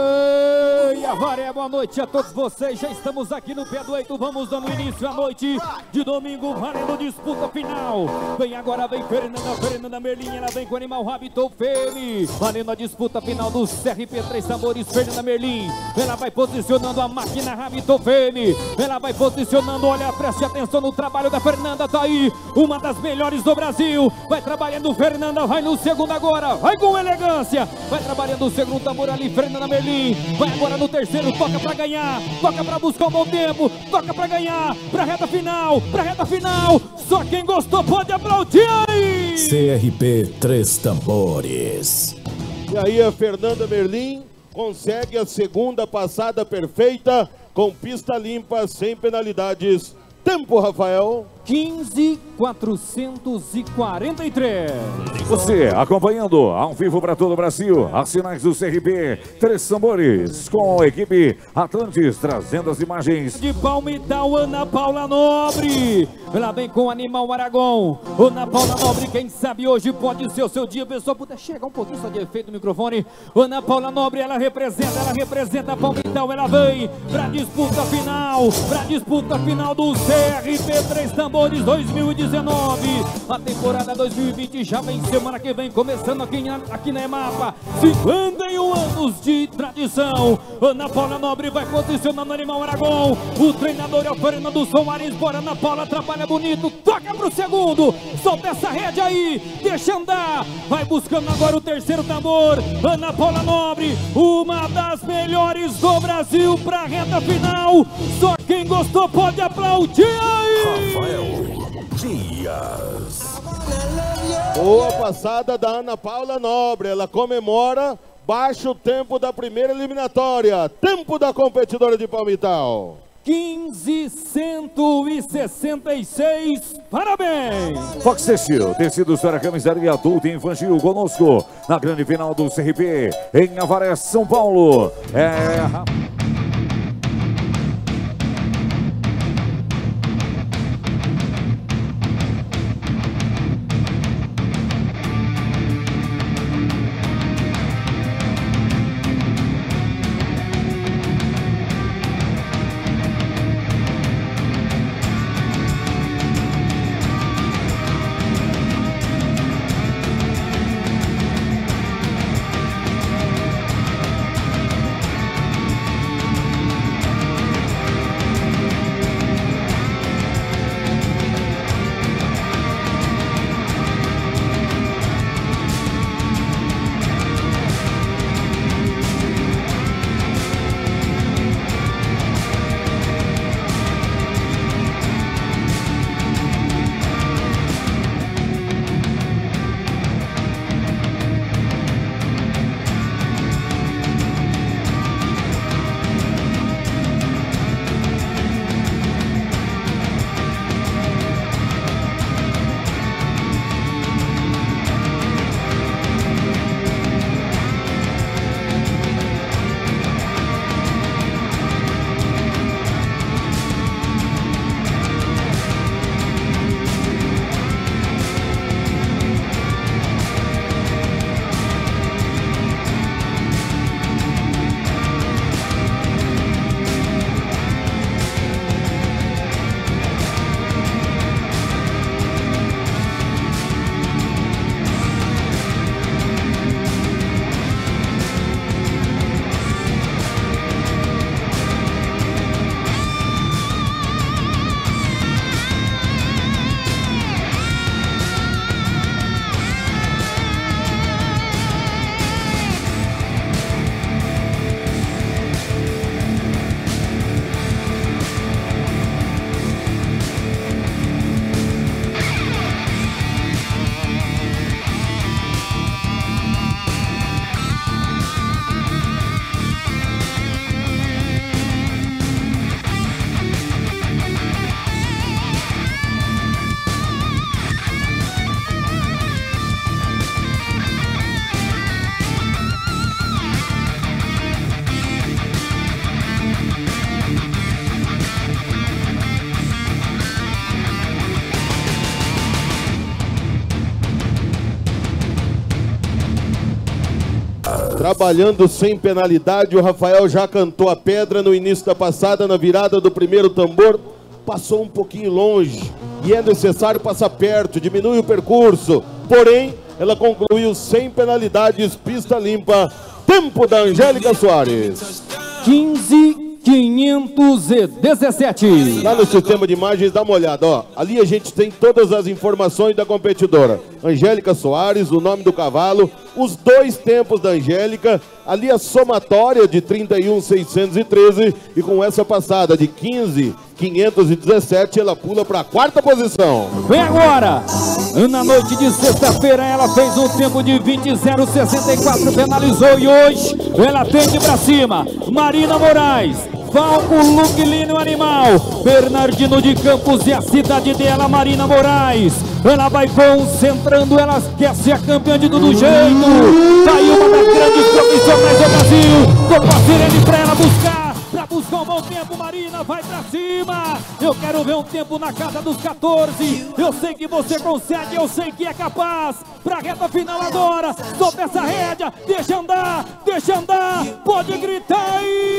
E Avaré, boa noite a todos vocês. Já estamos aqui no pé do 8. Vamos dando início à noite de domingo, valendo disputa final. Vem agora, vem Fernanda Merlin. Ela vem com o animal Habitou Fêmea. Valendo a disputa final dos CRP 3 tambores. Fernanda Merlin. Ela vai posicionando a máquina Habitou Fêmea. Ela vai posicionando, olha, preste atenção no trabalho da Fernanda. Tá aí, uma das melhores do Brasil. Vai trabalhando Fernanda, vai no segundo agora. Vai com elegância. Vai trabalhando o segundo tambor ali, Fernanda Merlin. Vai agora no terceiro, toca pra ganhar, toca pra buscar um bom tempo, toca pra ganhar, pra reta final, só quem gostou pode aplaudir aí! CRP 3 tambores. E aí a Fernanda Merlin consegue a segunda passada perfeita, com pista limpa, sem penalidades. Tempo, Rafael. 15.443. Você acompanhando ao vivo para todo o Brasil as sinais do CRP 3 tambores com a equipe Atlantis trazendo as imagens de Palmital. Ana Paula Nobre, ela vem com o animal Aragão. Ana Paula Nobre, quem sabe hoje pode ser o seu dia. Pessoal, puder chegar um pouquinho só de efeito no microfone. Ana Paula Nobre, ela representa Palmital. Ela vem pra disputa final do CRP 3 tambores 2019. A temporada 2020 já vem semana que vem, começando aqui na EMAPA. 51 anos de tradição. Ana Paula Nobre vai posicionando o animal Aragão. O treinador é o Fernando Soares. Bora, Ana Paula, trabalha bonito, toca pro segundo, solta essa rede aí, deixa andar. Vai buscando agora o terceiro tambor. Ana Paula Nobre, uma das melhores do Brasil pra reta final. Só quem gostou pode aplaudir aí. Rafael Dias. Boa passada da Ana Paula Nobre. Ela comemora, baixa o tempo da primeira eliminatória. Tempo da competidora de Palmital. 15.166. Parabéns! Fox Textil, tecidos para camisaria adulta e infantil conosco na grande final do CRP em Avaré, São Paulo. Trabalhando sem penalidade, o Rafael já cantou a pedra no início da passada, na virada do primeiro tambor. Passou um pouquinho longe e é necessário passar perto, diminui o percurso. Porém, ela concluiu sem penalidades, pista limpa. Tempo da Angélica Soares. 15.517. Lá no sistema de imagens, dá uma olhada, ó. Ali a gente tem todas as informações da competidora. Angélica Soares, o nome do cavalo, os dois tempos da Angélica, ali a somatória de 31.613 e com essa passada de 15.517, ela pula para a quarta posição. Vem agora! Na noite de sexta-feira ela fez um tempo de 20.064, penalizou e hoje ela tende pra cima. Marina Moraes, Falco, Luquilino Animal, Bernardino de Campos e a cidade dela, Marina Moraes. Ela vai concentrando, ela quer ser a campeã de todo jeito. Tá aí uma das grandes profissionais do Brasil. Tô com a sirene pra ela buscar um bom tempo. Marina, vai pra cima. Eu quero ver um tempo na casa dos 14. Eu sei que você consegue, eu sei que é capaz. Pra reta final agora, solta essa rédea, deixa andar, pode gritar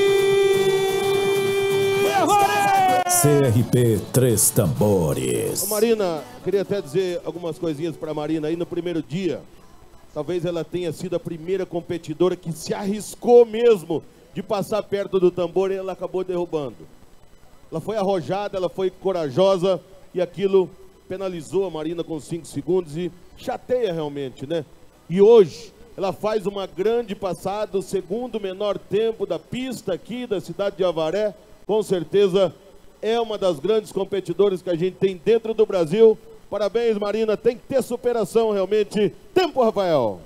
aí. CRP 3 Tambores. Ô Marina, queria até dizer algumas coisinhas pra Marina aí no primeiro dia. Talvez ela tenha sido a primeira competidora que se arriscou mesmo de passar perto do tambor e ela acabou derrubando. Ela foi arrojada, ela foi corajosa e aquilo penalizou a Marina com 5 segundos e chateia realmente, né? E hoje ela faz uma grande passada, o segundo menor tempo da pista aqui da cidade de Avaré. Com certeza é uma das grandes competidoras que a gente tem dentro do Brasil. Parabéns, Marina, tem que ter superação realmente. Tempo, Rafael.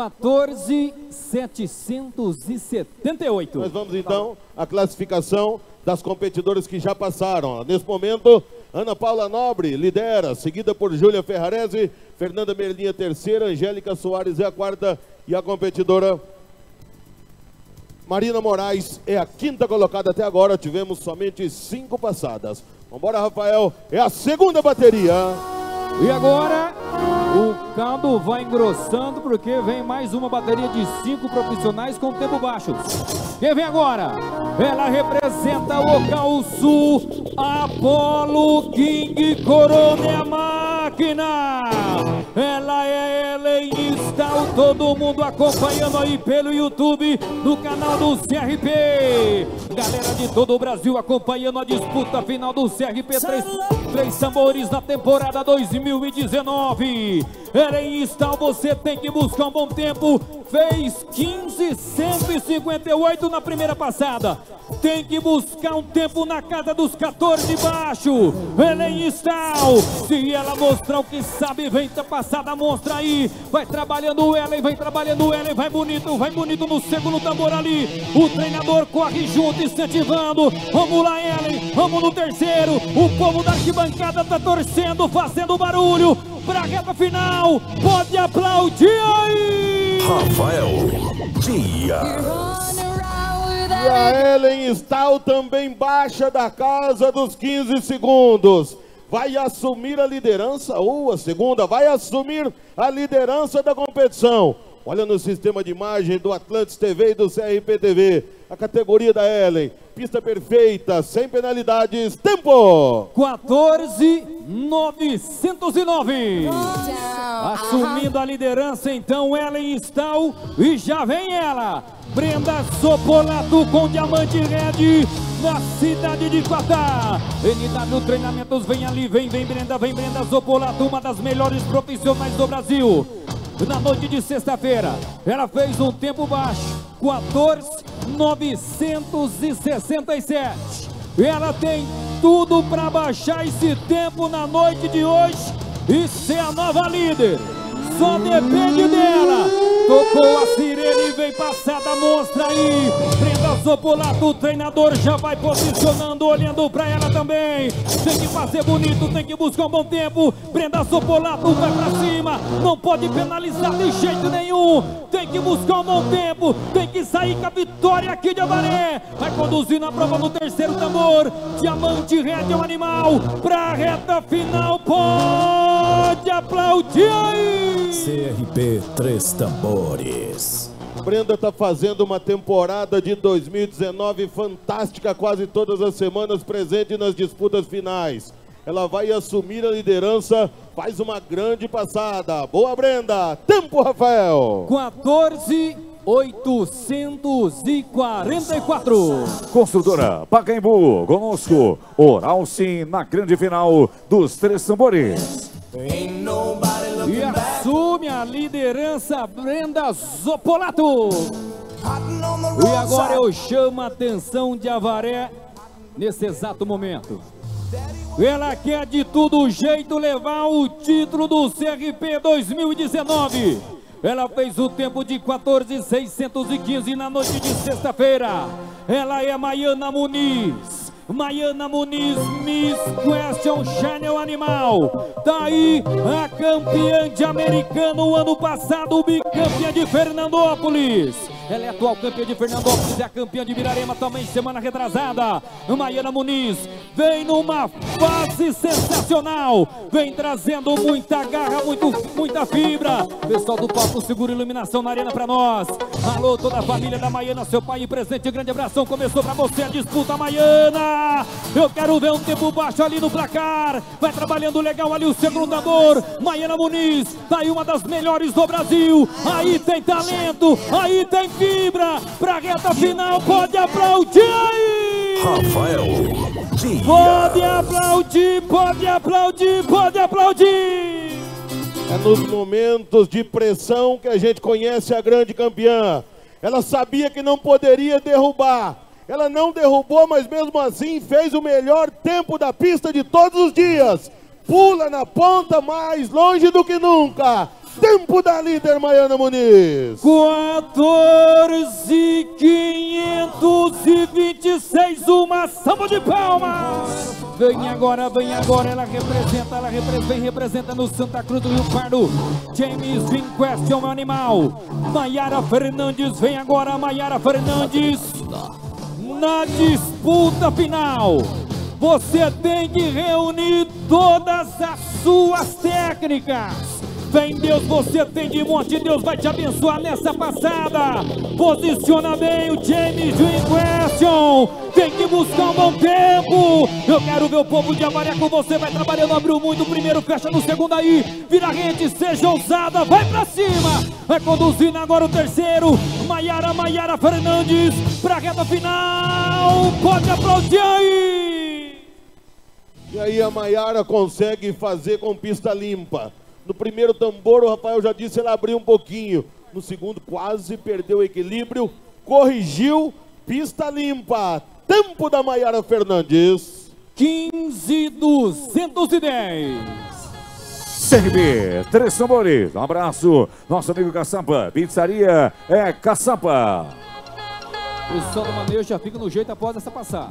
14.778. Nós vamos então à classificação das competidoras que já passaram. Nesse momento, Ana Paula Nobre lidera, seguida por Júlia Ferrarese, Fernanda Merlinha terceira, Angélica Soares é a quarta e a competidora Marina Moraes é a quinta colocada até agora. Tivemos somente 5 passadas. Vambora, Rafael, é a segunda bateria. E agora o caldo vai engrossando porque vem mais uma bateria de 5 profissionais com tempo baixo. Quem vem agora? Ela representa o Cal Sul, Apollo King Corona é a máquina. Ela é Ellen Stal, todo mundo acompanhando aí pelo YouTube, no canal do CRP. Galera de todo o Brasil acompanhando a disputa final do CRP 3 tambores na temporada 2019. Ellen Stal, você tem que buscar um bom tempo. Fez 15.158 na primeira passada. Tem que buscar um tempo na casa dos 14 baixo. Ellen Stal, se ela mostrar o que sabe, vem da passada, mostra aí. Vai trabalhando ela e vai bonito no segundo tambor ali. O treinador corre junto, incentivando. Vamos lá, Ellen, vamos no terceiro. O povo da arquibancada tá torcendo, fazendo barulho pra reta final. Pode aplaudir aí. Rafael Dias. E a Ellen Stal também baixa da casa dos 15 segundos. Vai assumir a liderança, ou a segunda, vai assumir a liderança da competição. Olha no sistema de imagem do Atlantis TV e do CRP TV. A categoria da Ellen. Pista perfeita, sem penalidades. Tempo! 14.909. Assumindo a liderança, então, Ellen Stal. E já vem ela. Brenda Sopolato com diamante red na cidade de Quatá. NW Treinamentos, vem ali, vem Brenda Sopolato, uma das melhores profissionais do Brasil. Na noite de sexta-feira, ela fez um tempo baixo, 14.967. Ela tem tudo para baixar esse tempo na noite de hoje e ser a nova líder. Só depende dela. Tocou a sirene, vem passada, mostra aí. Brenda Sopolato, o treinador já vai posicionando, olhando pra ela também. Tem que fazer bonito, tem que buscar um bom tempo. Brenda Sopolato vai pra cima, não pode penalizar de jeito nenhum. Tem que buscar um bom tempo, tem que sair com a vitória aqui de Avaré. Vai conduzindo a prova no terceiro tambor. Diamante red é um animal. Pra reta final, pode aplaudir aí. CRP 3 Tambores. Brenda está fazendo uma temporada de 2019 fantástica, quase todas as semanas presente nas disputas finais. Ela vai assumir a liderança, faz uma grande passada. Boa, Brenda. Tempo, Rafael. 14.844. Construtora Pacaembu, conosco, Oral Sim, na grande final dos Três Tambores. E assume a liderança Brenda Zoppolato. E agora eu chamo a atenção de Avaré nesse exato momento. Ela quer de todo jeito levar o título do CRP 2019. Ela fez o tempo de 14.615 na noite de sexta-feira. Ela é Maiana Muniz. Maiana Muniz, Miss Question Channel Animal. Tá aí a campeã de Americano ano passado, bicampeã de Fernandópolis. Ela é atual campeã de Fernandópolis, é a campeã de Virarema também semana retrasada. Maiana Muniz vem numa fase sensacional, vem trazendo muita garra, muita fibra. Pessoal do Papo Seguro Iluminação na arena pra nós. Alô, toda a família da Maiana, seu pai presente, grande abração. Começou pra você a disputa, Maiana. Eu quero ver um tempo baixo ali no placar. Vai trabalhando legal ali o segundo tambor. Maiana Muniz, tá aí uma das melhores do Brasil. Aí tem talento, aí tem fibra. Pra reta final, pode aplaudir aí. Rafael Dia. Pode aplaudir, pode aplaudir, pode aplaudir. É nos momentos de pressão que a gente conhece a grande campeã. Ela sabia que não poderia derrubar. Ela não derrubou, mas mesmo assim fez o melhor tempo da pista de todos os dias. Pula na ponta mais longe do que nunca. Tempo da líder Maiana Muniz. 14.526, uma salva de palmas. Vem agora, ela representa no Santa Cruz do Rio Pardo. James Vin Question Animal. Maiara Fernandes, vem agora, Maiara Fernandes. Na disputa final, você tem que reunir todas as suas técnicas. Vem Deus, você tem de monte, Deus vai te abençoar nessa passada. Posiciona bem o James Dream Question. Tem que buscar um bom tempo. Eu quero ver o povo de Avaré com você. Vai trabalhando, abriu muito o primeiro, fecha no segundo aí. Vira rede, seja ousada, vai pra cima. Vai conduzindo agora o terceiro. Maiara Fernandes pra reta final. Pode aplaudir aí. E aí a Maiara consegue fazer com pista limpa. No primeiro tambor, o Rafael já disse, ela abriu um pouquinho. No segundo, quase perdeu o equilíbrio. Corrigiu, pista limpa. Tempo da Maiara Fernandes. 15.210. CRB, Três Tambores. Um abraço, nosso amigo Caçapa. Pizzaria é Caçapa. O pessoal do manejo já fica no jeito após essa passada.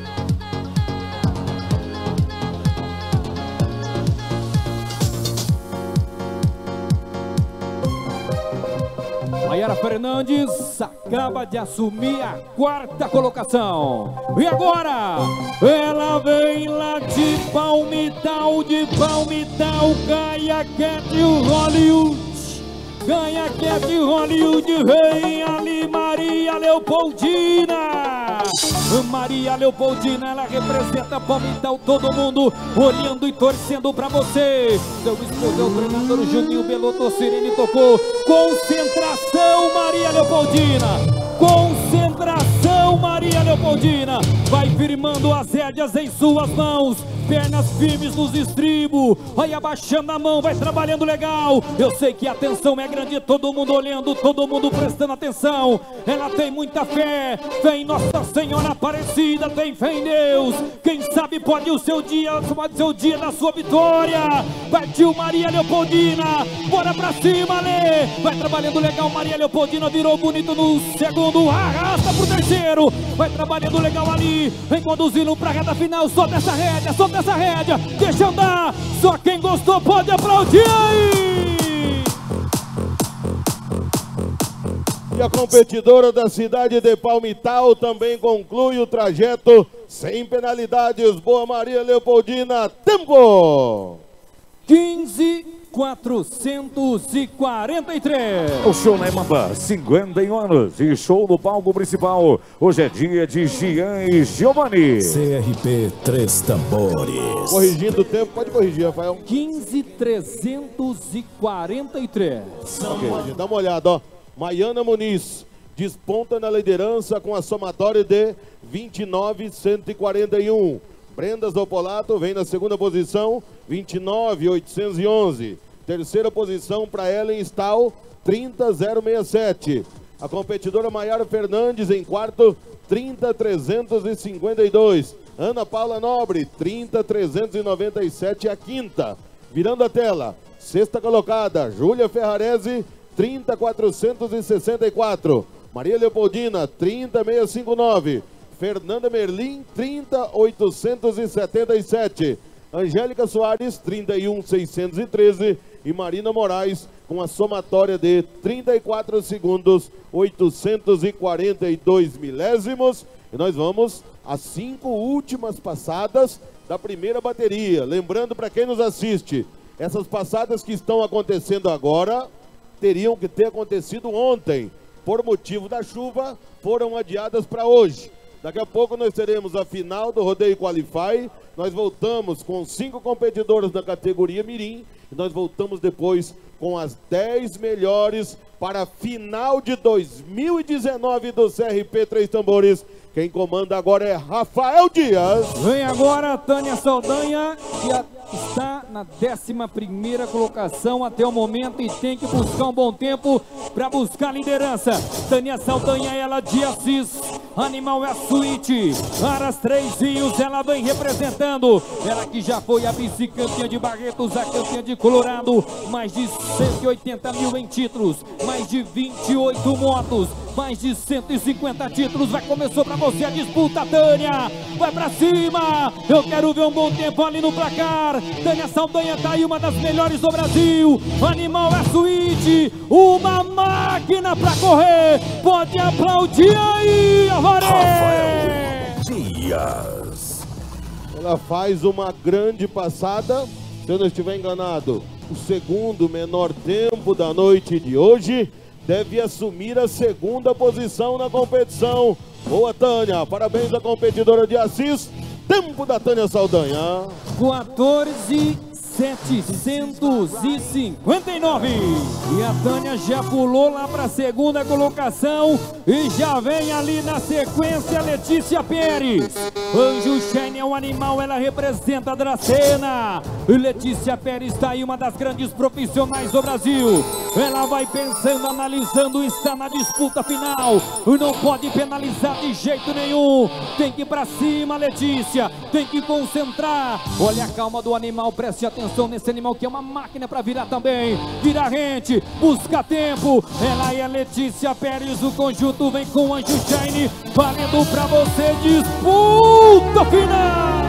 Maiara Fernandes acaba de assumir a quarta colocação. E agora, ela vem lá de Palmital, Gaia Cat Hollywood. Gaia Cat Hollywood, vem ali Maria Leopoldina. Maria Leopoldina, ela representa Palmital, todo mundo olhando e torcendo pra você. Seu esposo é o treinador Juninho Belotto, Sirene tocou. Concentração, Maria Leopoldina. Concentração, Maria Leopoldina. Vai firmando as rédeas em suas mãos. Pernas firmes nos estribos. Vai abaixando a mão, vai trabalhando legal. Eu sei que a atenção é grande, todo mundo olhando, todo mundo prestando atenção. Ela tem muita fé, fé em Nossa Senhora Aparecida, tem fé em Deus. Quem sabe pode ser o dia da sua vitória. Partiu Maria Leopoldina, bora pra cima, Lê. Vai trabalhando legal, Maria Leopoldina virou bonito no segundo, arrasta pro terceiro. Vai trabalhando legal ali, vem conduzindo pra reta final. Solta essa rédea, deixa andar. Só quem gostou pode aplaudir aí. E a competidora da cidade de Palmital também conclui o trajeto sem penalidades. Boa, Maria Leopoldina. Tempo! 15 443. O show na Imamba, 51 anos e show no palco principal. Hoje é dia de Gian e Giovanni. CRP 3 tambores. Corrigindo o tempo, pode corrigir, Rafael. 15.343. Ok, dá uma olhada, ó. Maiana Muniz desponta na liderança com a somatória de 29.141. Brenda Zopolato vem na segunda posição, 29.811. Terceira posição para Ellen Stahl, 30.067. A competidora Maiara Fernandes em quarto, 30.352. Ana Paula Nobre, 30.397, a quinta. Virando a tela, sexta colocada, Júlia Ferrarese, 30.464. Maria Leopoldina, 30.659. Fernanda Merlim, 30.877. Angélica Soares, 31.613. E Marina Moraes, com a somatória de 34 segundos, 842 milésimos. E nós vamos às 5 últimas passadas da primeira bateria. Lembrando para quem nos assiste, essas passadas que estão acontecendo agora, teriam que ter acontecido ontem. Por motivo da chuva, foram adiadas para hoje. Daqui a pouco nós teremos a final do Rodeio Qualify. Nós voltamos com 5 competidores da categoria Mirim. E nós voltamos depois com as 10 melhores para a final de 2019 do CRP 3 Tambores. Quem comanda agora é Rafael Dias. Vem agora a Tânia Saldanha, que está na 11ª colocação até o momento e tem que buscar um bom tempo para buscar a liderança. Tânia Saldanha, ela de Assis. Animal é a suíte. Para as 3 rios, ela vem representando. Ela que já foi a vice-campeã de Barretos, a campeã de Colorado. Mais de 180 mil em títulos. Mais de 28 motos. Mais de 150 títulos. Vai começar para você a disputa, Tânia. Vai para cima. Eu quero ver um bom tempo ali no placar. Tânia Saldanha tá aí, uma das melhores do Brasil. Animal é a suíte. Uma máquina para correr. Pode aplaudir aí, Rafael Dias. Ela faz uma grande passada. Se eu não estiver enganado, o segundo menor tempo da noite de hoje. Deve assumir a segunda posição na competição. Boa, Tânia. Parabéns à competidora de Assis. Tempo da Tânia Saldanha. 14.759. E a Tânia já pulou lá para a segunda colocação. E já vem ali na sequência Letícia Pérez. Anjo Shine é um animal, ela representa a Dracena. E Letícia Pérez está aí, uma das grandes profissionais do Brasil. Ela vai pensando, analisando, está na disputa final. E não pode penalizar de jeito nenhum. Tem que ir para cima, Letícia. Tem que concentrar. Olha a calma do animal, preste atenção nesse animal que é uma máquina para virar também. Vira rente, busca tempo. Ela é a Letícia Pérez, o conjunto vem com o Anjo Shine. Valendo para você, disputa final.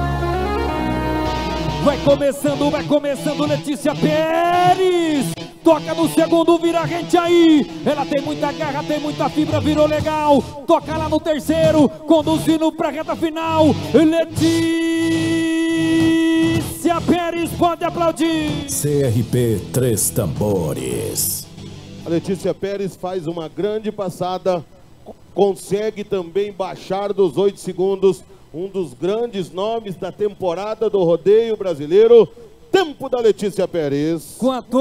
Vai começando Letícia Pérez. Toca no segundo, vira rente aí. Ela tem muita garra, tem muita fibra, virou legal. Toca lá no terceiro, conduzindo pra reta final. Letícia Pérez, pode aplaudir. CRP 3 tambores. A Letícia Pérez faz uma grande passada. Consegue também baixar dos 8 segundos. Um dos grandes nomes da temporada do rodeio brasileiro. Tempo da Letícia Pérez.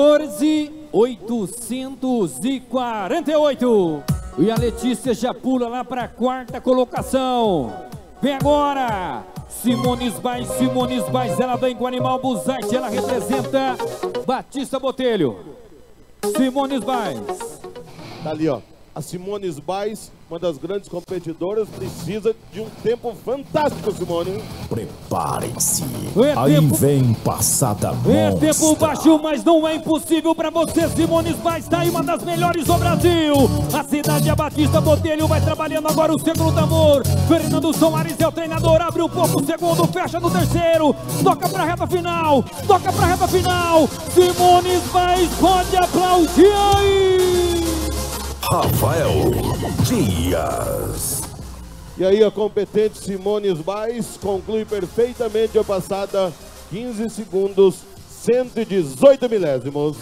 14.848. E a Letícia já pula lá para a 4ª colocação. Vem agora Simones Baez, ela vem com o animal Buzite, ela representa Batista Botelho. Simones Baez. Tá ali, ó. A Simones Baez, uma das grandes competidoras, precisa de um tempo fantástico, Simone. Preparem-se. Aí vem passada monstra. É tempo baixo, mas não é impossível pra você. Simones Baez tá aí, uma das melhores do Brasil. A cidade é Batista Botelho, vai trabalhando agora o segundo tambor. Fernando Soares é o treinador, abre um pouco o segundo, fecha no terceiro. Toca pra reta final, Simones Baez, pode aplaudir aí. Rafael Dias. E aí a competente Simones Baez conclui perfeitamente a passada. 15 segundos, 118 milésimos.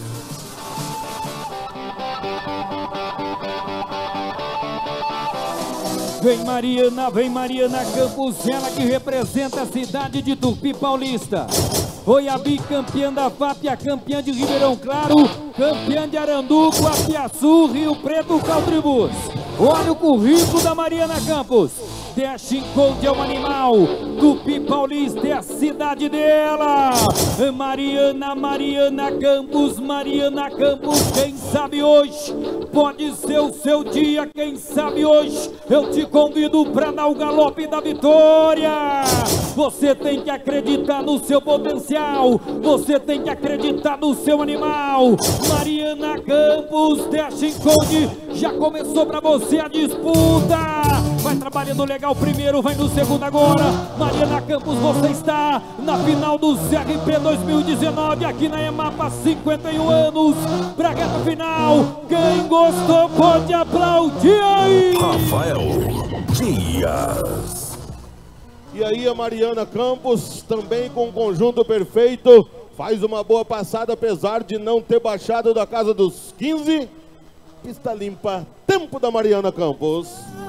Vem Mariana Campos, ela que representa a cidade de Tupi Paulista. Foi a bicampeã da FAP, a campeã de Ribeirão Claro, campeã de Aranduco, Apiaçu, Rio Preto, Caltribus. Olha o currículo da Mariana Campos. Dashing Code é um animal, Tupi Paulista é a cidade dela. Mariana Campos, quem sabe hoje pode ser o seu dia, quem sabe hoje eu te convido para dar o galope da vitória. Você tem que acreditar no seu potencial, você tem que acreditar no seu animal. Mariana Campos, Dashing Code, já começou para você a disputa. Vai trabalhando legal primeiro, vai no segundo agora. Mariana Campos, você está na final do CRP 2019 aqui na EMAPA, 51 anos pra reta final. Quem gostou pode aplaudir aí. Rafael Dias. E aí a Mariana Campos, também com um conjunto perfeito, faz uma boa passada, apesar de não ter baixado da casa dos 15. Pista limpa, tempo da Mariana Campos.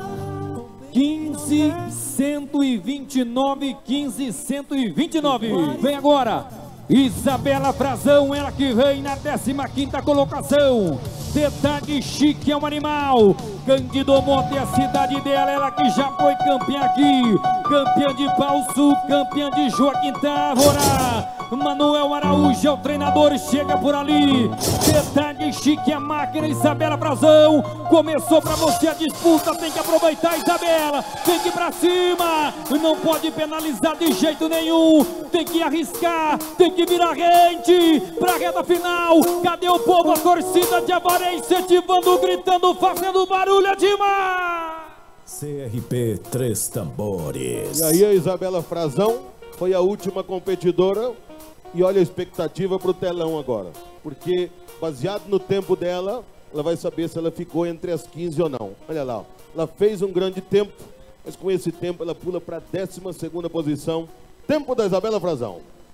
15,129, 15,129. Vem agora, Isabela Frazão, ela que vem na 15ª colocação. Detalhe chique é um animal. Cândido Monte é a cidade dela, ela que já foi campeã aqui. Campeã de Pauçu, campeã de Joaquim Távora. Manuel Araújo é o treinador, chega por ali. Detalhe chique, a máquina Isabela Frazão. Começou pra você a disputa, tem que aproveitar, Isabela. Tem que ir pra cima, não pode penalizar de jeito nenhum. Tem que arriscar, tem que virar rente pra reta final. Cadê o povo, a torcida de Avaré incentivando, gritando, fazendo barulho, é demais. CRP Três Tambores. E aí a Isabela Frazão foi a última competidora. E olha a expectativa para o telão agora, porque baseado no tempo dela, ela vai saber se ela ficou entre as 15 ou não. Olha lá, ó. Ela fez um grande tempo, mas com esse tempo ela pula para a 12ª posição. Tempo da Isabela Frazão.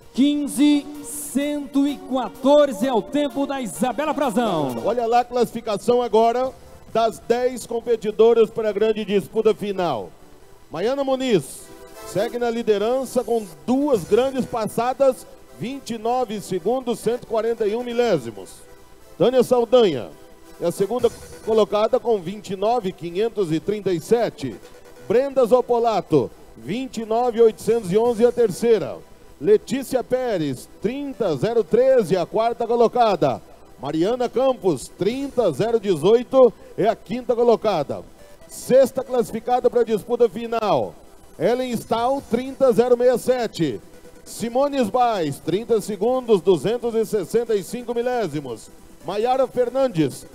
15,114 é o tempo da Isabela Frazão. Olha lá a classificação agora das 10 competidoras para a grande disputa final. Maiana Muniz segue na liderança com 2 grandes passadas, 29 segundos, 141 milésimos. Tânia Saldanha é a segunda colocada com 29,537. Brenda Zoppolato, 29,811 é a terceira. Letícia Pérez, 30,013 a quarta colocada. Mariana Campos, 30,018 é a quinta colocada. Sexta classificada para a disputa final, Ellen Stahl, 30,067. Simone Sbais, 30 segundos, 265 milésimos. Maiara Fernandes,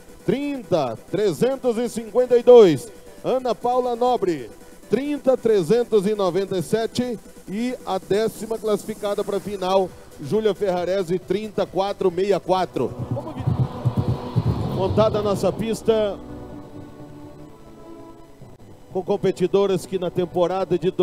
30,352. Ana Paula Nobre, 30,397. E a 10ª classificada para a final, Júlia Ferrarese, 30,464. Montada a nossa pista com competidoras que na temporada de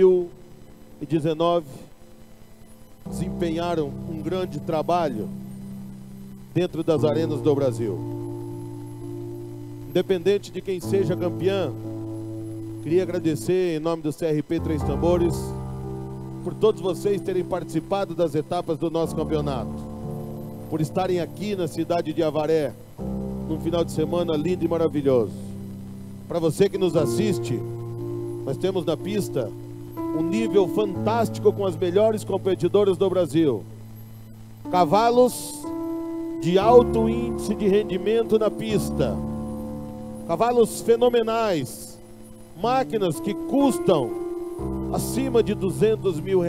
2019 desempenharam um grande trabalho dentro das arenas do Brasil. Independente de quem seja campeã, queria agradecer em nome do CRP Três Tambores por todos vocês terem participado das etapas do nosso campeonato, por estarem aqui na cidade de Avaré num final de semana lindo e maravilhoso. Para você que nos assiste, nós temos na pista um nível fantástico com as melhores competidoras do Brasil. Cavalos de alto índice de rendimento na pista. Cavalos fenomenais. Máquinas que custam acima de R$200 mil.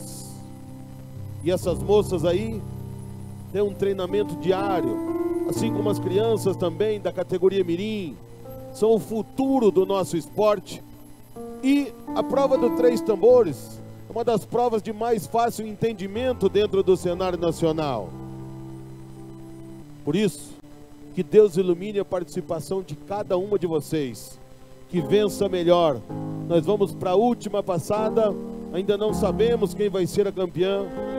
E essas moças aí têm um treinamento diário, assim como as crianças também da categoria Mirim. São o futuro do nosso esporte. E a prova do Três Tambores é uma das provas de mais fácil entendimento dentro do cenário nacional. Por isso, que Deus ilumine a participação de cada uma de vocês, que vença melhor. Nós vamos para a última passada, ainda não sabemos quem vai ser a campeã,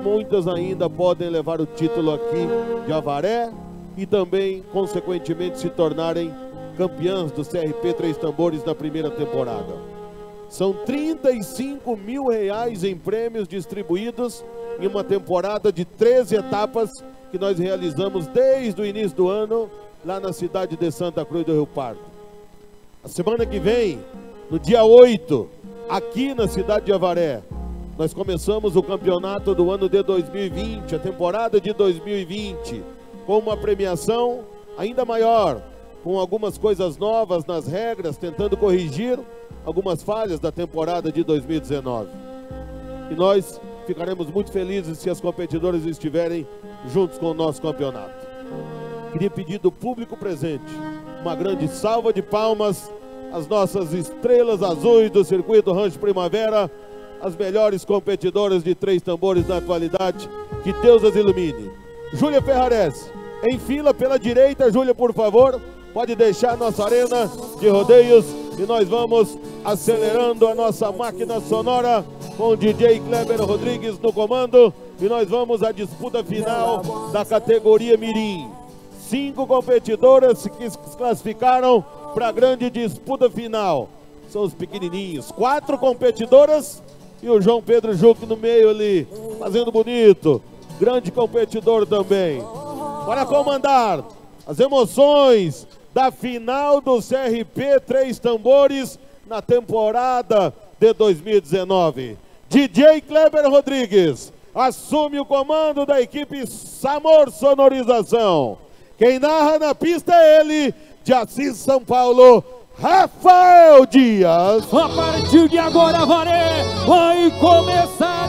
muitas ainda podem levar o título aqui de Avaré e também, consequentemente, se tornarem campeãs do CRP Três Tambores na primeira temporada. São R$35 mil em prêmios distribuídos em uma temporada de 13 etapas que nós realizamos desde o início do ano lá na cidade de Santa Cruz do Rio Pardo. A semana que vem, no dia 8, aqui na cidade de Avaré, nós começamos o campeonato do ano de 2020, a temporada de 2020, com uma premiação ainda maior, com algumas coisas novas nas regras, tentando corrigir algumas falhas da temporada de 2019. E nós ficaremos muito felizes se as competidoras estiverem juntos com o nosso campeonato. Queria pedir do público presente uma grande salva de palmas às nossas estrelas azuis do circuito Rancho Primavera, as melhores competidoras de Três Tambores na atualidade. Que Deus as ilumine. Júlia Ferrarese, em fila pela direita. Júlia, por favor, pode deixar a nossa arena de rodeios e nós vamos acelerando a nossa máquina sonora com o DJ Kleber Rodrigues no comando e nós vamos à disputa final da categoria Mirim. 5 competidoras que se classificaram para a grande disputa final. São os pequenininhos. 4 competidoras e o João Pedro Juque no meio ali, fazendo bonito. Grande competidor também. Para comandar as emoções da final do CRP Três Tambores na temporada de 2019. DJ Kleber Rodrigues assume o comando da equipe Samor Sonorização. Quem narra na pista é ele, de Assis, São Paulo, Rafael Dias. A partir de agora, Avaré, vai começar a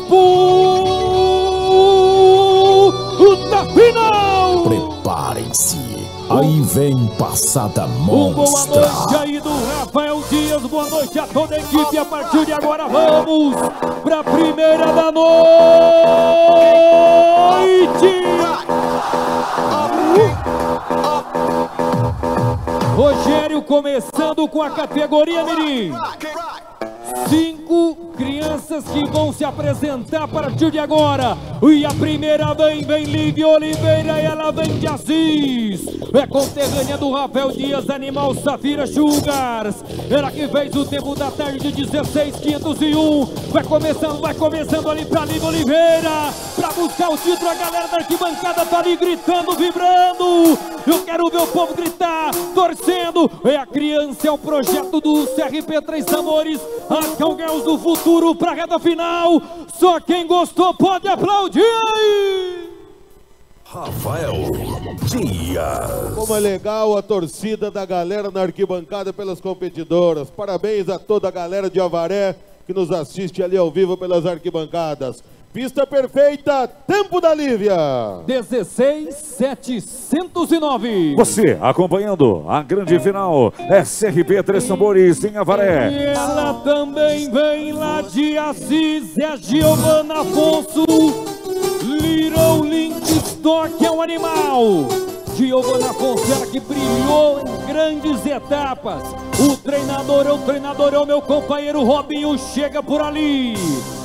disputa final. Preparem-se, aí vem passada monstra. Boa noite aí do Rafael Dias, boa noite a toda a equipe. A partir de agora vamos para a primeira da noite. Rogério começando com a categoria Mirim. 5 crianças que vão se apresentar a partir de agora. E a primeira vem Lívia Oliveira, ela vem de Assis. É conterrânea do Rafael Dias, Animal Safira Sugars. Ela que fez o tempo da tarde de 16.501. Vai começando ali pra Lívia Oliveira, pra buscar o título. A galera da arquibancada tá ali gritando, vibrando. Eu quero ver o povo gritar, torcendo. É a criança, é o projeto do CRP Três Tambores. Arcangels do futuro pra reta final. Só quem gostou pode aplaudir aí. Rafael Dias. Como é legal a torcida da galera na arquibancada pelas competidoras. Parabéns a toda a galera de Avaré que nos assiste ali ao vivo pelas arquibancadas. Pista perfeita, tempo da Lívia. 16.709. Você acompanhando a grande final é CRP Três Tambores em Avaré. E ela também vem lá de Assis, é a Giovana Afonso. Little Linkstock é um animal. Giovana Afonso, ela que brilhou em grandes etapas. O treinador é o meu companheiro Robinho, chega por ali.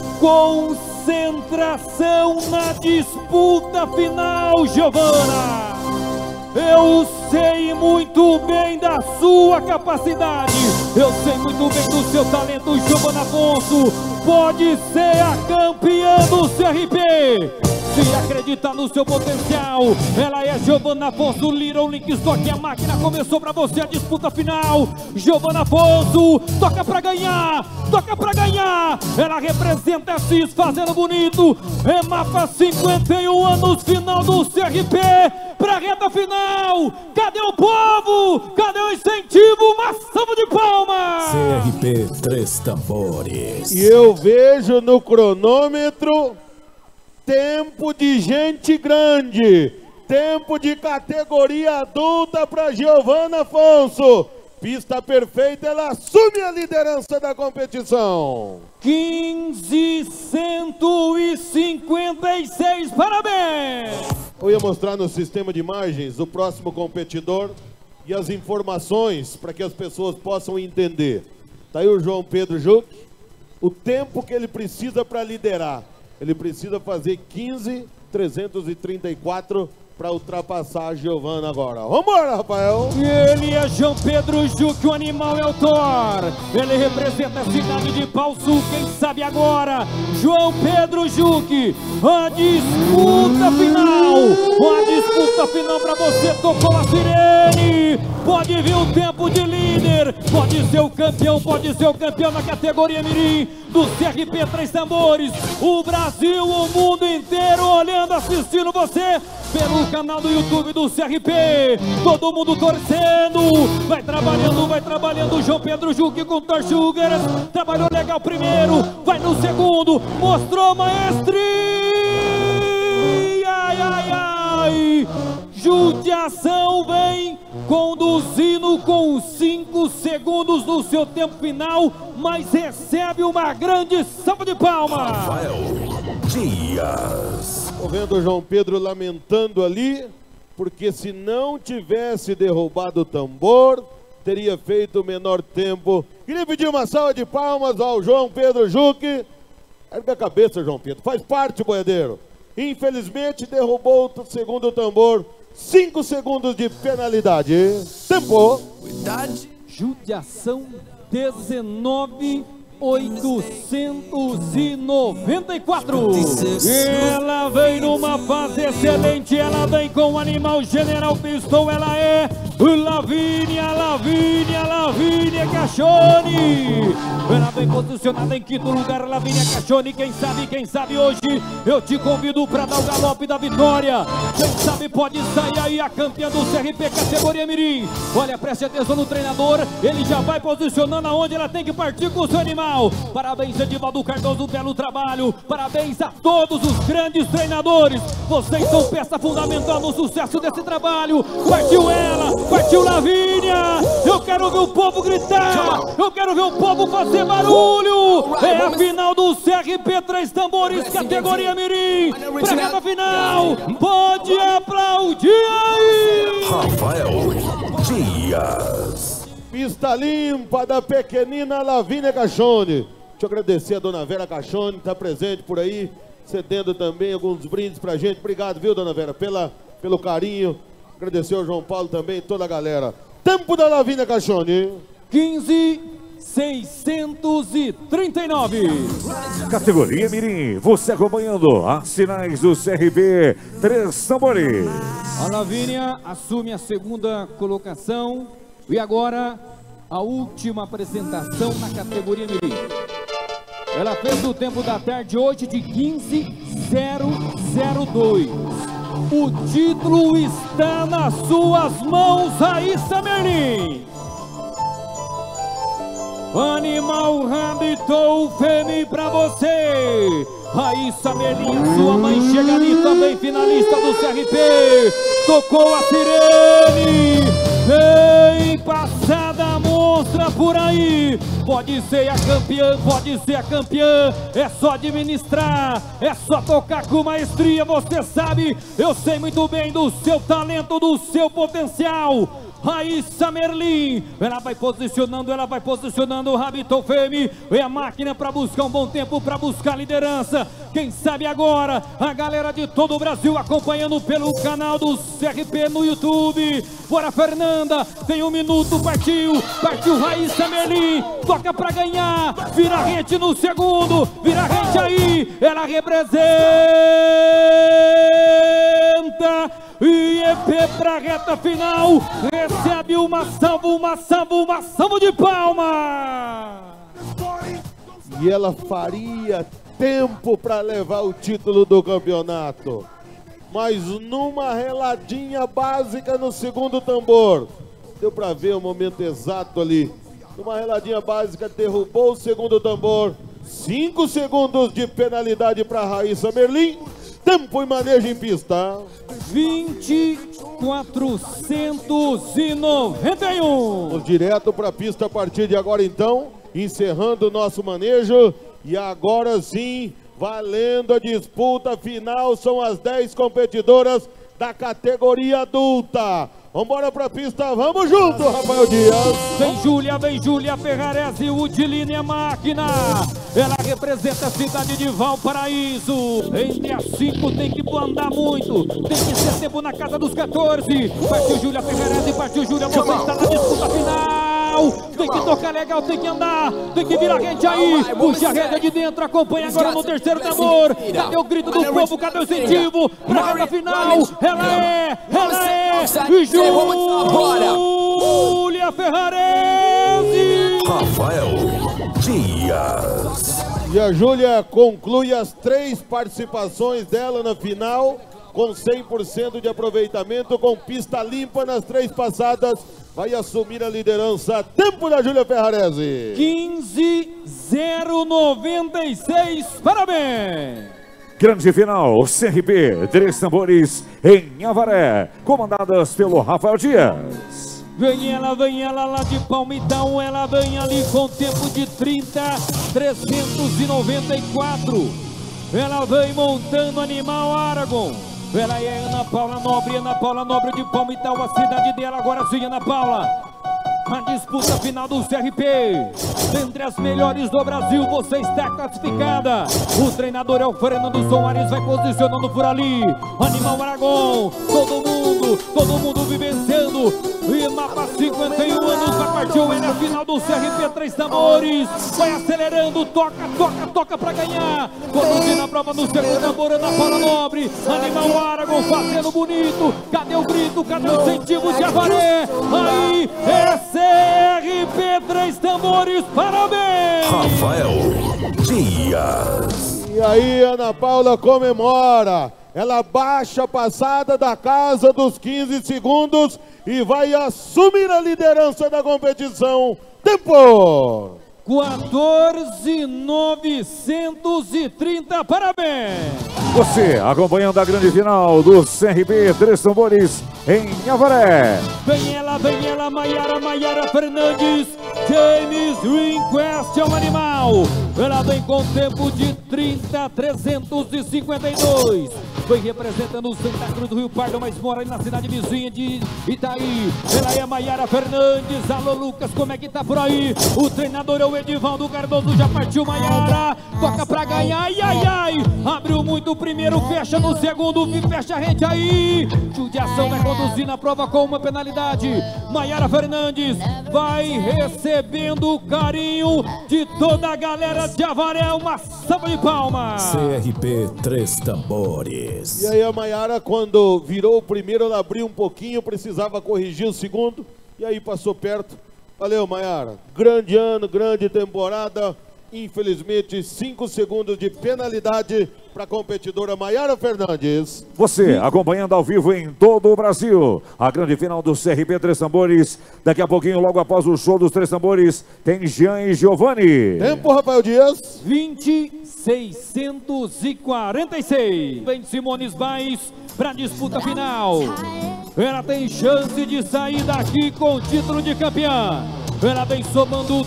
Concentração na disputa final, Giovana. Eu sei muito bem da sua capacidade. Eu sei muito bem do seu talento, Giovana Afonso. Pode ser a campeã do CRP. Se acredita no seu potencial, ela é Giovana Afonso, Little Linkstock. A máquina começou pra você a disputa final. Giovana Afonso, toca pra ganhar, toca pra ganhar. Ela representa a CIS fazendo bonito. É mapa 51 anos, final do CRP, pra reta final. Cadê o povo? Cadê o incentivo? Uma salva de palmas. CRP Três Tambores. E eu vejo no cronômetro tempo de gente grande, tempo de categoria adulta para Giovana Afonso. Pista perfeita, ela assume a liderança da competição. 15.156, parabéns! Eu ia mostrar no sistema de imagens o próximo competidor e as informações para que as pessoas possam entender. Tá aí o João Pedro Juque, o tempo que ele precisa para liderar. Ele precisa fazer 15.334 para ultrapassar a Giovana agora. Vambora, Rafael! Ele é João Pedro Juque, o animal é o Thor. Ele representa a cidade de Pau Sul, quem sabe agora? João Pedro Juque, a disputa final. A disputa final para você, tocou a sirene. Pode vir um tempo de líder, pode ser o campeão na categoria mirim do CRP Três Tambores. O Brasil, o mundo inteiro olhando, assistindo você pelo canal do YouTube do CRP, todo mundo torcendo, vai trabalhando João Pedro Juque com Thor Sugar, trabalhou legal primeiro, vai no segundo, mostrou maestria, Judiação vem conduzindo com 5 segundos no seu tempo final, mas recebe uma grande salva de palmas. Rafael Dias. Tô vendo o João Pedro lamentando ali, porque se não tivesse derrubado o tambor, teria feito o menor tempo. Queria pedir uma salva de palmas ao João Pedro Juque. Ergue a cabeça, João Pedro, faz parte, boiadeiro. Infelizmente derrubou o segundo tambor. 5 segundos de penalidade. Tempo. Judiação 19.894. Ela vem numa fase excelente. Ela vem com o animal General Pistol. Ela é Lavínia Cachone. Ela vem posicionada em quinto lugar. Lavínia Cachone. Quem sabe hoje eu te convido para dar o galope da vitória. Quem sabe pode sair aí a campeã do CRP categoria mirim. Olha, preste atenção no treinador. Ele já vai posicionando aonde ela tem que partir com o seu animal. Parabéns, Edivaldo Cardoso, belo trabalho. Parabéns a todos os grandes treinadores. Vocês são peça fundamental no sucesso desse trabalho. Partiu ela, partiu Lavínia. Eu quero ver o povo gritar. Eu quero ver o povo fazer barulho. É a final do CRP Três Tambores, categoria mirim. Pra reta final. Pode aplaudir aí. Rafael Dias. Pista limpa da pequenina Lavínia Cachone. Deixa eu agradecer a dona Vera Cachone, que está presente por aí, cedendo também alguns brindes pra gente. Obrigado, viu, dona Vera, pelo carinho. Agradecer ao João Paulo também, toda a galera. Tempo da Lavínia Cachone. 15.639. Categoria mirim, você acompanhando as finais do CRP Três Tambores. A Lavínia assume a segunda colocação. E agora, a última apresentação na categoria mirim. Ela fez o tempo da tarde hoje de 15.002. O título está nas suas mãos, Raíssa Merlin. Animal Habitou Fêmea pra você. Raíssa Merlin, sua mãe chega ali também, finalista do CRP. Tocou a sirene. Tem passada monstra por aí. Pode ser a campeã, é só administrar, é só tocar com maestria. Você sabe, eu sei muito bem do seu talento, do seu potencial. Raíssa Merlin, ela vai posicionando, o Habitou Fêmea, é a máquina para buscar um bom tempo, para buscar liderança. Quem sabe agora, a galera de todo o Brasil acompanhando pelo canal do CRP no YouTube. Bora, Fernanda, tem 1 minuto, partiu Raíssa Merlin, toca pra ganhar, vira rente no segundo, vira rente aí, ela representa IEP pra reta final, recebe uma salva de palma. E ela faria tempo para levar o título do campeonato, mas numa reladinha básica no segundo tambor, deu para ver o momento exato ali, numa reladinha básica, derrubou o segundo tambor. 5 segundos de penalidade para Raíssa Merlin. Tempo e manejo em pista. 20.491. Vamos direto para a pista a partir de agora, então, encerrando o nosso manejo. E agora sim, valendo a disputa final, são as 10 competidoras da categoria adulta. Vambora pra pista, vamos junto, Rafael Dias. Vem Júlia Ferrarese, Udilene a máquina. Ela representa a cidade de Valparaíso. Entre as 5 tem que andar muito. Tem que ser tempo na casa dos 14. Partiu Júlia Ferrarese, partiu Júlia, você está na disputa final. Tem que tocar legal, tem que andar. Tem que virar gente aí. Puxa a rede de dentro, acompanha agora no terceiro tambor. Cadê o grito do povo, cadê o incentivo? Pra reta final, ela é Júlia Ferrarese. Rafael Dias. E a Júlia conclui as 3 participações dela na final com 100% de aproveitamento, com pista limpa nas 3 passadas. Vai assumir a liderança. Tempo da Júlia Ferrarese. 15:096. Parabéns. Grande final, CRB, 3 tambores em Avaré, comandadas pelo Rafael Dias. Vem ela lá de Palmitão, ela vem ali com tempo de 30:394. Ela vem montando Animal Aragon. Ela é Ana Paula Nobre de Palmitão, a cidade dela agora sim, Ana Paula. A disputa final do CRP, entre as melhores do Brasil, você está classificada. O treinador é o Fernando Soares, vai posicionando por ali. Animal Aragon, todo mundo vivenciando. E mapa 51 anos, vai partir ele a final do CRP, 3 tambores. Vai acelerando, toca pra ganhar. Conduzindo a prova no segundo tambor, Ana Paula Nobre. Animal Aragon fazendo bonito. Cadê o grito, cadê o incentivo de Avaré? Aí, CRP, 3 tambores, parabéns! Rafael Dias. E aí, Ana Paula comemora. Ela baixa a passada da casa dos 15 segundos e vai assumir a liderança da competição. Tempo! 14.930, parabéns! Você acompanhando a grande final do CRB 3 tambores em Avaré. Vem ela, Maiara Fernandes, James Winquest é um animal. Ela vem com tempo de 30.352. Vem representando o Santa Cruz do Rio Pardo, mas mora na cidade vizinha de Itaí. Ela é a Maiara Fernandes. Alô, Lucas, como é que tá por aí? O treinador é o Edivaldo Cardoso, já partiu Maiara. Toca pra ganhar, ai. Abriu muito o primeiro, fecha no segundo, fecha a rede aí. Judiação vai conduzir na prova com uma penalidade. Maiara Fernandes vai recebendo o carinho de toda a galera de Avaré. Uma salva de palmas. CRP 3 tambores. E aí a Maiara, quando virou o primeiro, ela abriu um pouquinho, precisava corrigir o segundo, e aí passou perto. Valeu, Maiara. Grande ano, grande temporada. Infelizmente, 5 segundos de penalidade para a competidora Maiara Fernandes. Você acompanhando ao vivo em todo o Brasil a grande final do CRB 3 tambores. Daqui a pouquinho, logo após o show dos 3 tambores, tem Jean e Giovanni. Tempo, Rafael Dias. 20.646. Vem Simone Baes para a disputa final. Ela tem chance de sair daqui com o título de campeã. Ela vem somando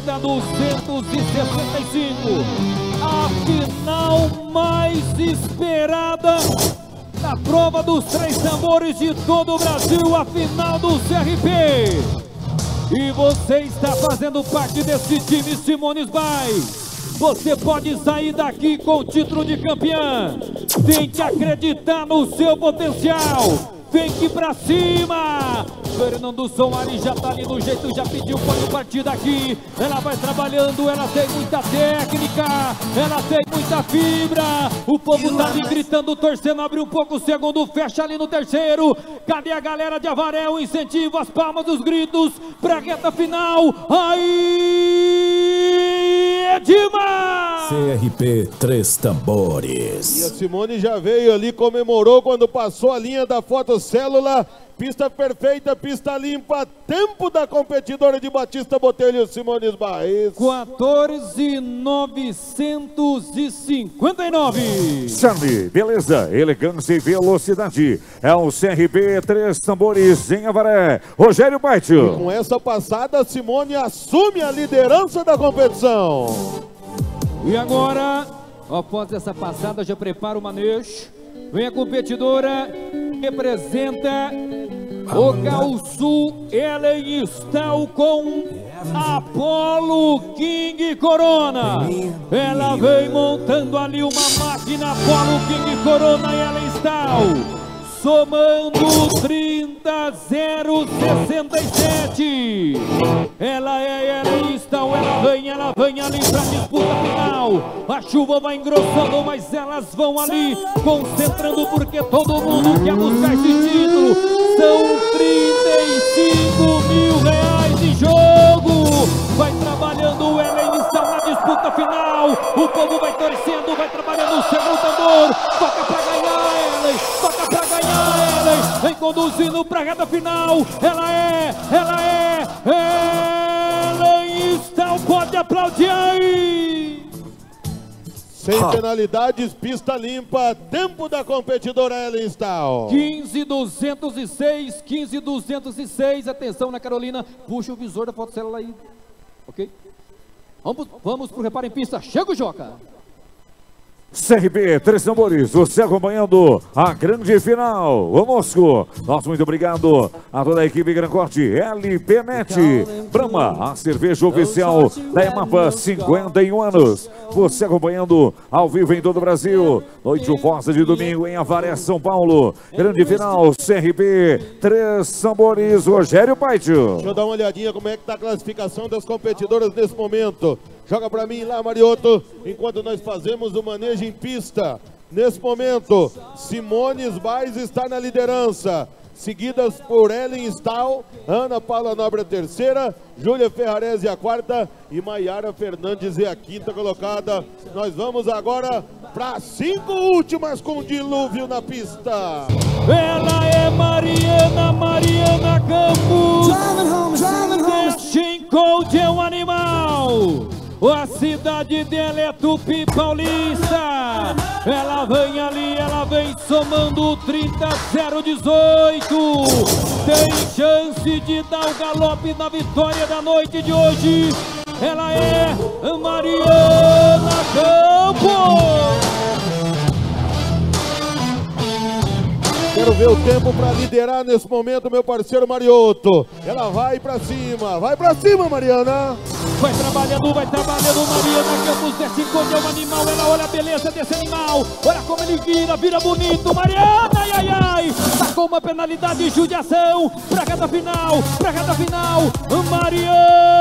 30.265. A final mais esperada da prova dos 3 tambores de todo o Brasil, a final do CRP. E você está fazendo parte desse time, Simone Baes. Você pode sair daqui com o título de campeã. Tem que acreditar no seu potencial. Tem que ir pra cima. Fernando Soares já tá ali no jeito, já pediu pode partir daqui. Ela vai trabalhando, ela tem muita técnica, ela tem muita fibra. O povo tá ali gritando, torcendo, abre um pouco o segundo, fecha ali no terceiro. Cadê a galera de Avaré? O incentivo, as palmas, os gritos pra reta final. Aí é demais! CRP 3 tambores. E a Simone já veio ali, comemorou quando passou a linha da fotocélula. Pista perfeita, pista limpa, tempo da competidora de Batista Botelho, Simone Baes. 14.959. Charme, beleza, elegância e velocidade. É o CRB 3 tambores em Avaré. Rogério Baitio. Com essa passada, a Simone assume a liderança da competição. E agora, após essa passada, já prepara o manejo. Vem a competidora Representa o Sul Ellen Stal com Apollo King Corona. Ela vem montando ali uma máquina Apollo King Corona Ellen Stal, somando 30,067. Ela é Ellen Stal, ela vem ali pra disputa final. A chuva vai engrossando, mas elas vão ali concentrando, porque todo mundo quer buscar esse título. São 35 mil reais em jogo. Vai trabalhando o Ellen Stal na disputa final. O povo vai torcendo, vai trabalhando o segundo tambor. Toca pra ganhar Ellen, toca pra ganhar Ellen. Vem conduzindo pra reta final. Ela é Ellen Stal, pode aplaudir aí. Sem penalidades, pista limpa, tempo da competidora Ellen Stal. 15.206, 15.206, atenção na Carolina, puxa o visor da fotocélula aí, ok? Vamos pro reparo em pista, chega o Joca. CRB, Três Tambores, você acompanhando a grande final conosco. Nosso muito obrigado a toda a equipe Gran Corte, LP Net, Brahma, a cerveja oficial da EMAPA, 51 anos. Você acompanhando ao vivo em todo o Brasil. Noite chuvosa de domingo em Avaré, São Paulo. Grande final, CRB, Três Tambores, Rogério Paitio. Deixa eu dar uma olhadinha como é que tá a classificação das competidoras nesse momento. Joga pra mim lá, Marioto, enquanto nós fazemos o manejo em pista. Nesse momento, Simones Baez está na liderança, seguidas por Ellen Stal, Ana Paula Nobre a terceira, Júlia Ferrarese a quarta e Maiara Fernandes é a quinta colocada. Nós vamos agora para 5 últimas com dilúvio na pista. Ela é Mariana Campos. Destin Cold é um animal. A cidade dela é Tupi Paulista. Ela vem ali, ela vem somando 30,018. Tem chance de dar o galope na vitória da noite de hoje. Ela é Mariana Campos. Quero ver o tempo para liderar nesse momento, meu parceiro Marioto. Ela vai pra cima, Mariana. Vai trabalhando Mariana Campos, desce enquanto é um animal. Ela olha a beleza desse animal, olha como ele vira bonito. Mariana, ai, tá com uma penalidade de judiação. Pra reta final, Mariana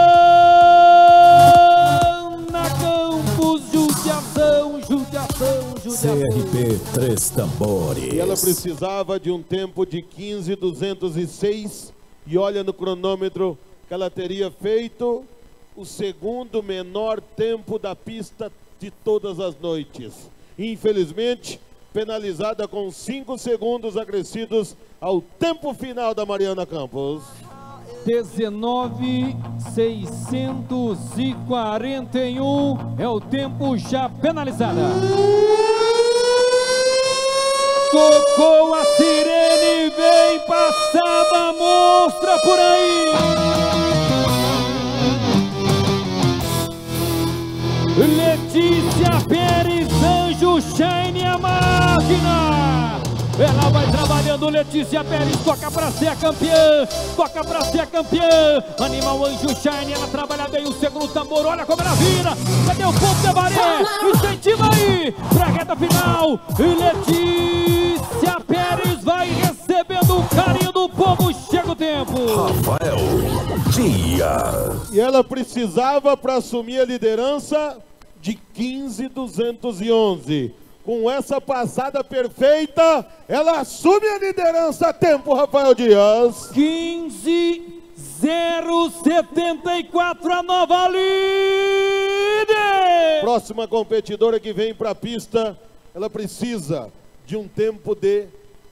Campos, judiação. CRB Três Tambores. E ela precisava de um tempo de 15.206 e olha no cronômetro que ela teria feito o segundo menor tempo da pista de todas as noites. Infelizmente, penalizada com 5 segundos acrescidos ao tempo final da Mariana Campos. 19.641 é o tempo já penalizada. Tocou a sirene, vem passada, mostra por aí. Letícia Pérez, Anjo Shine a máquina. Ela vai trabalhando, Letícia Pérez, toca pra ser a campeã. Animal Anjo Shine, ela trabalha bem o segundo tambor, olha como ela vira. Cadê o ponto de Avaré? Incentiva aí pra reta final. Letícia Pérez vai recebendo o carinho do povo, chega o tempo. Rafael Dias. E ela precisava para assumir a liderança de 15.211. Com essa passada perfeita, ela assume a liderança a tempo, Rafael Dias. 15.074, a nova líder. Próxima competidora que vem para a pista, ela precisa de um tempo de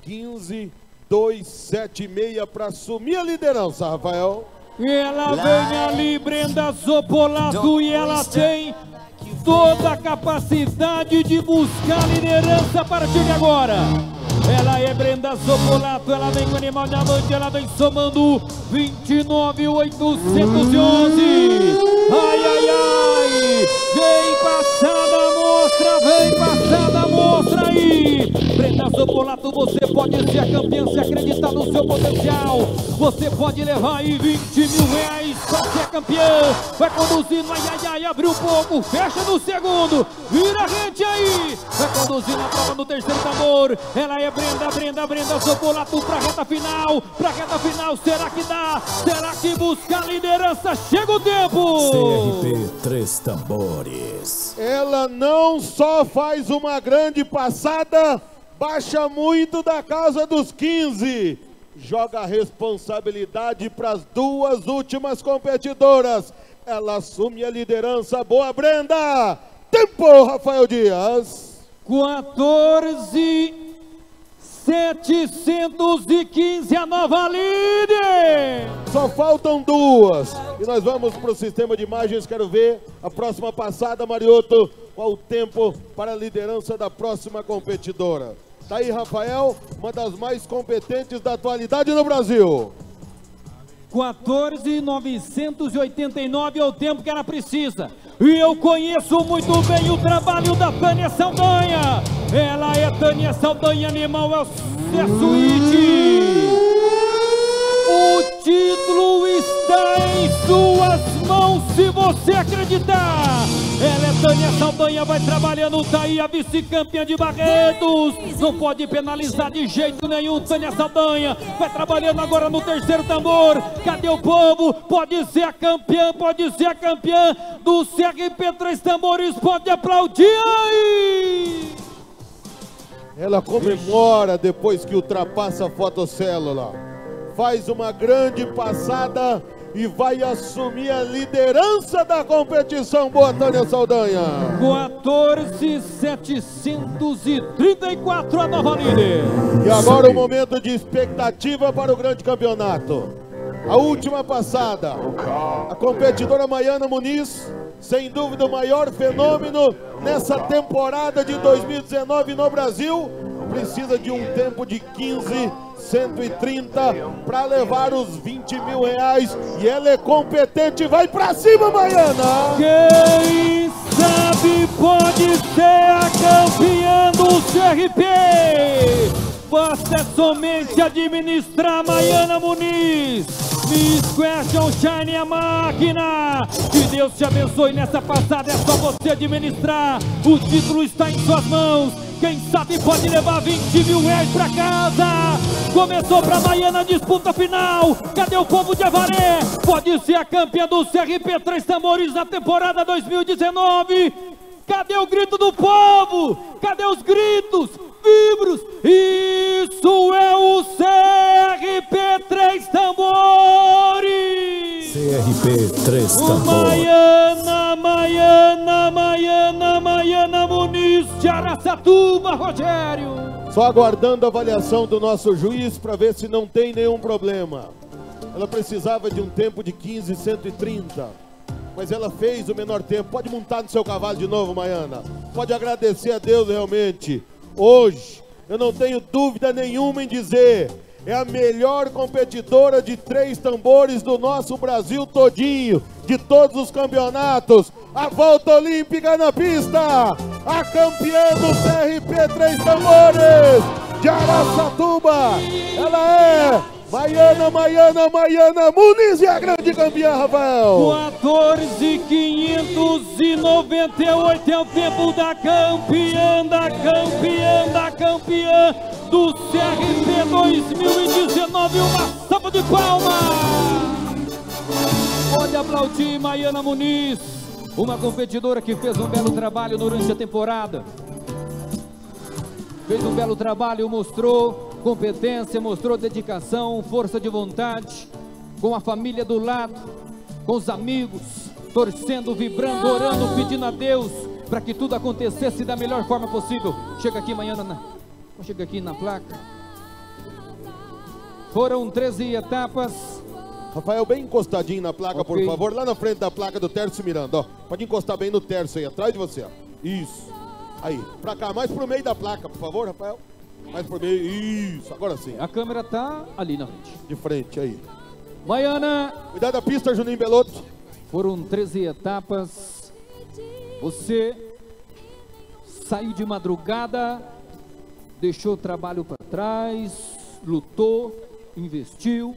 15.276 para assumir a liderança, Rafael. Ela vem ali, Brenda Zopolato, e ela tem toda a capacidade de buscar liderança a partir de agora. Ela é Brenda Zopolato, ela vem com o animal diamante, ela vem somando 29.811. Ai, vem passada, mostra aí. Brenda Zopolato, você pode ser a campeã se acreditar no seu potencial. Você pode levar aí 20 mil reais para ser campeã. Vai conduzindo, ai, ai, ai, abriu um pouco, fecha no segundo, vira a rede aí. Vai conduzindo a prova no terceiro tambor. Ela é Brenda Zopolato pra reta final. Será que dá? Será que busca a liderança? Chega o tempo! CRP 3 tambores. Ela não só faz uma grande passada, baixa muito da casa dos 15. Joga a responsabilidade para as duas últimas competidoras. Ela assume a liderança. Boa, Brenda! Tempo, Rafael Dias! 14.715, a nova líder! Só faltam duas. E nós vamos para o sistema de imagens. Quero ver a próxima passada, Marioto. Qual o tempo para a liderança da próxima competidora? Tá aí, Rafael, uma das mais competentes da atualidade no Brasil. 14.989 é o tempo que ela precisa. E eu conheço muito bem o trabalho da Tânia Saldanha. Ela é Tânia Saldanha, animal, é o suíte. O título está em suas mãos, se você acreditar. Ela é Tânia Saldanha, vai trabalhando, tá aí a vice-campeã de Barretos. Não pode penalizar de jeito nenhum, Tânia Saldanha. Vai trabalhando agora no terceiro tambor. Cadê o povo? Pode ser a campeã do CRP 3 tambores. Pode aplaudir aí. Ela comemora depois que ultrapassa a fotocélula. Faz uma grande passada e vai assumir a liderança da competição. Boa, Tânia Saldanha. 14.734, a nova líder. E agora o momento de expectativa para o grande campeonato. A última passada. A competidora Maiana Muniz, sem dúvida o maior fenômeno nessa temporada de 2019 no Brasil. Precisa de um tempo de 15.130 para levar os 20 mil reais. E ela é competente, vai pra cima, Maiana! Quem sabe pode ser a campeã do CRP. Basta somente administrar, Maiana Muniz. Miss Question Shine a máquina. Que Deus te abençoe nessa passada, é só você administrar. O título está em suas mãos. Quem sabe pode levar 20 mil reais pra casa. Começou pra Maiana a disputa final. Cadê o povo de Avaré? Pode ser a campeã do CRP 3 tambores na temporada 2019. Cadê o grito do povo? Cadê os gritos? Vibros! Isso é o CRP 3 tambores! CRP 3 tambores. Maiana Muniz de Araçatuba, Rogério. Só aguardando a avaliação do nosso juiz para ver se não tem nenhum problema. Ela precisava de um tempo de 15.130, mas ela fez o menor tempo. Pode montar no seu cavalo de novo, Maiana. Pode agradecer a Deus realmente. Hoje, eu não tenho dúvida nenhuma em dizer, é a melhor competidora de 3 tambores do nosso Brasil todinho, de todos os campeonatos. A volta olímpica na pista, a campeã do CRP 3 tambores de Araçatuba. Ela é Maiana Muniz, e a grande campeã, Rafael. 14.598 é o tempo da campeã do CRP 2019. Uma salva de palmas. Pode aplaudir, Maiana Muniz, uma competidora que fez um belo trabalho durante a temporada. Fez um belo trabalho, mostrou competência, mostrou dedicação, força de vontade, com a família do lado, com os amigos, torcendo, vibrando, orando, pedindo a Deus para que tudo acontecesse da melhor forma possível. Chega aqui, Maiana, chega aqui na placa. Foram 13 etapas. Rafael, bem encostadinho na placa, okay, por favor, lá na frente da placa do Tércio Miranda, ó. Pode encostar bem no Tércio aí, atrás de você, ó. Isso. Aí, pra cá, mais pro meio da placa, por favor, Rafael. Mais por meio, isso, agora sim. A câmera tá ali na frente. De frente, aí. Maiana. Cuidado da pista, Juninho Belotto. Foram 13 etapas. Você saiu de madrugada deixou o trabalho para trás, lutou, investiu,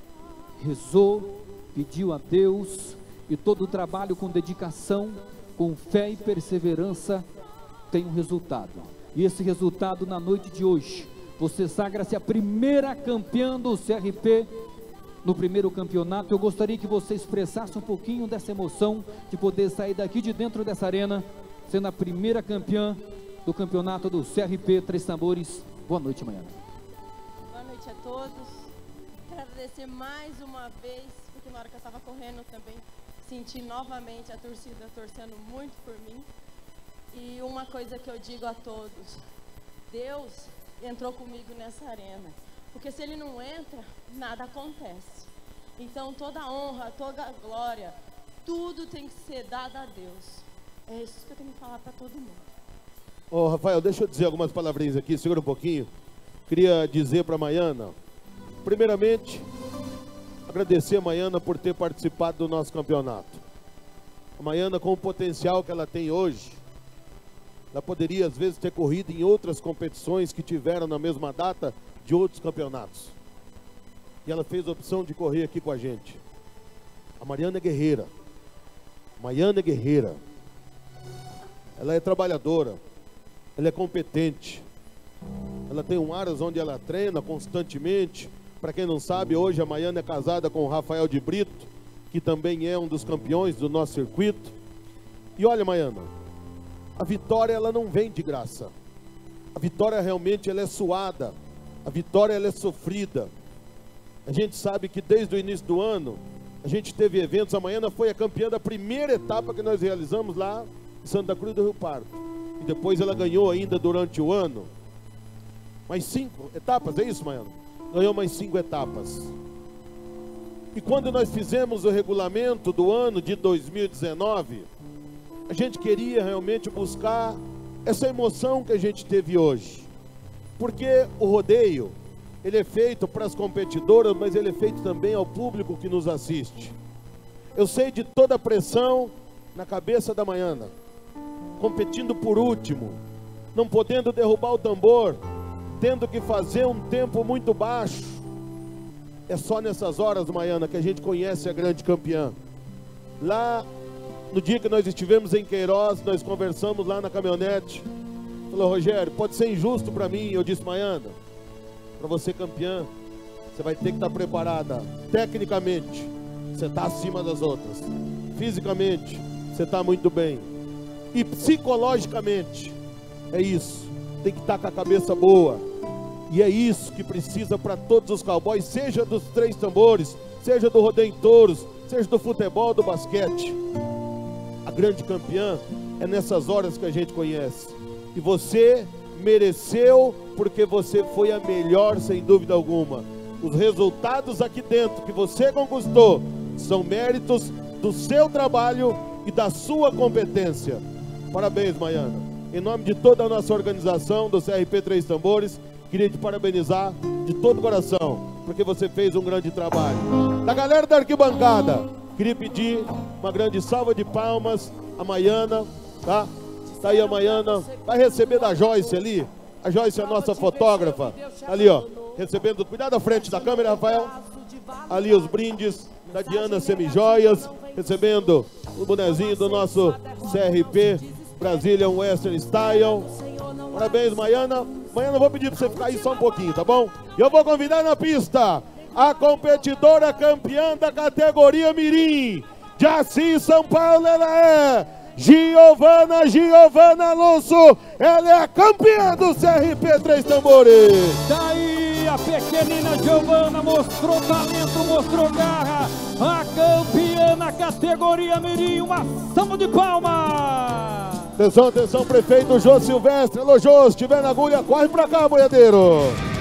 rezou, pediu a Deus, e todo o trabalho com dedicação, com fé e perseverança tem um resultado. E esse resultado na noite de hoje, você sagra-se a primeira campeã do CRP no primeiro campeonato. Eu gostaria que você expressasse um pouquinho dessa emoção de poder sair daqui de dentro dessa arena, sendo a primeira campeã do campeonato do CRP Três Tambores. Boa noite, Maiana. Boa noite a todos. Quero agradecer mais uma vez, porque na hora que eu estava correndo também senti novamente a torcida torcendo muito por mim. E uma coisa que eu digo a todos: Deus entrou comigo nessa arena, porque se Ele não entra, nada acontece. Então toda a honra, toda a glória, tudo tem que ser dado a Deus. É isso que eu tenho que falar para todo mundo. Ô, Rafael, deixa eu dizer algumas palavrinhas aqui, segura um pouquinho. Queria dizer para a Maiana, primeiramente, agradecer a Maiana por ter participado do nosso campeonato. A Maiana, com o potencial que ela tem hoje, ela poderia às vezes ter corrido em outras competições que tiveram na mesma data de outros campeonatos. E ela fez a opção de correr aqui com a gente. A Mariana é guerreira. Maiana é guerreira. Ela é trabalhadora. Ela é competente. Ela tem um aras onde ela treina constantemente. Para quem não sabe, hoje a Maiana é casada com o Rafael de Brito, que também é um dos campeões do nosso circuito. E olha, Maiana, a vitória ela não vem de graça. A vitória realmente ela é suada. A vitória ela é sofrida. A gente sabe que desde o início do ano a gente teve eventos. A Maiana foi a campeã da primeira etapa que nós realizamos lá em Santa Cruz do Rio Pardo. E depois ela ganhou ainda durante o ano mais 5 etapas, é isso, Maiana? Ganhou mais 5 etapas. E quando nós fizemos o regulamento do ano de 2019, a gente queria realmente buscar essa emoção que a gente teve hoje. Porque o rodeio, ele é feito para as competidoras, mas ele é feito também ao público que nos assiste. Eu sei de toda a pressão na cabeça da Maiana, competindo por último, não podendo derrubar o tambor, tendo que fazer um tempo muito baixo. É só nessas horas, Maiana, que a gente conhece a grande campeã. Lá, no dia que nós estivemos em Queiroz, nós conversamos lá na caminhonete. Falou: Rogério, pode ser injusto para mim. Eu disse: Maiana, para você campeã, você vai ter que estar preparada tecnicamente. Você está acima das outras. Fisicamente, você está muito bem. E psicologicamente, é isso. Tem que estar com a cabeça boa. E é isso que precisa para todos os cowboys, seja dos Três Tambores, seja do rodeio em touros, seja do futebol, do basquete. A grande campeã é nessas horas que a gente conhece. E você mereceu, porque você foi a melhor, sem dúvida alguma. Os resultados aqui dentro que você conquistou são méritos do seu trabalho e da sua competência. Parabéns, Maiana. Em nome de toda a nossa organização do CRP Três Tambores, queria te parabenizar de todo o coração, porque você fez um grande trabalho. Da galera da arquibancada, queria pedir uma grande salva de palmas a Maiana, tá? Tá aí a Maiana, vai receber da Joyce ali. A Joyce é a nossa fotógrafa, ali ó, recebendo, cuidado à frente da câmera, Rafael. Ali os brindes da Diana Semijoias, recebendo o bonezinho do nosso CRP Brazilian Western Style. Parabéns, Maiana. Maiana, eu vou pedir para você ficar aí só um pouquinho, tá bom? E eu vou convidar na pista a competidora campeã da categoria Mirim, de Assis, São Paulo. Ela é Giovana Alonso. Ela é a campeã do CRP Três Tambores. Daí a pequenina Giovana mostrou talento, mostrou garra. A campeã na categoria Mirim. Uma salva de palmas. Atenção, atenção, prefeito Jô Silvestre. Alô, Jô, se tiver na agulha, corre pra cá, boiadeiro.